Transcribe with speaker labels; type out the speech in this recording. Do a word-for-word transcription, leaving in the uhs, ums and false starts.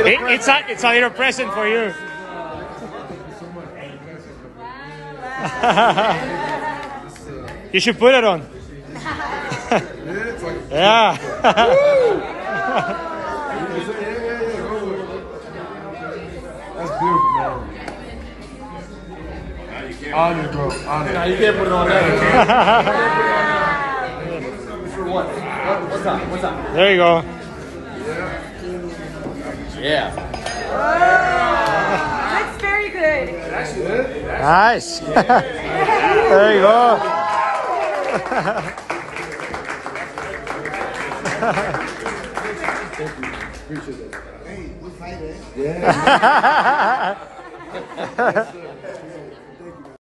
Speaker 1: little it, it's a it's a little present for you. You should put it on. Yeah.
Speaker 2: That's beautiful, man. Honor, bro. Honor.
Speaker 3: Nah, you can't put it on that. For what? what? What's up? What's up?
Speaker 1: There you go.
Speaker 3: Yeah.
Speaker 4: That's very good.
Speaker 1: Nice. There you go.
Speaker 2: Hey, we fight, eh? Yeah.